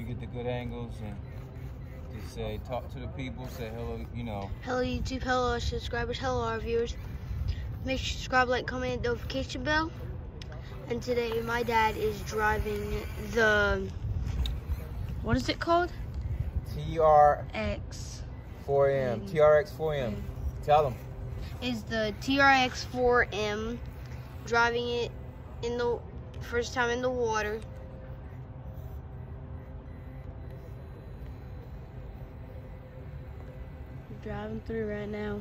you get the good angles and just say, talk to the people, say hello, you know. Hello YouTube, hello our subscribers, hello our viewers. Make sure to subscribe, like, comment, notification bell. And today my dad is driving the, what is it called? TRX4M. TRX4M. Tell them. Is the TRX4M, driving it in the first time in the water. Driving through right now.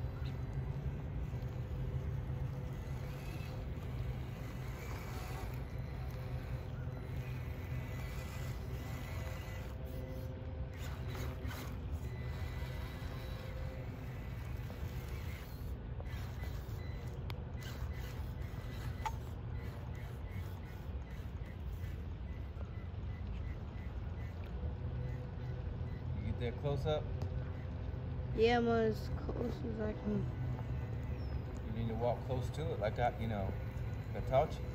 You get that close up? Yeah, I'm as close as I can. You need to walk close to it like I taught you.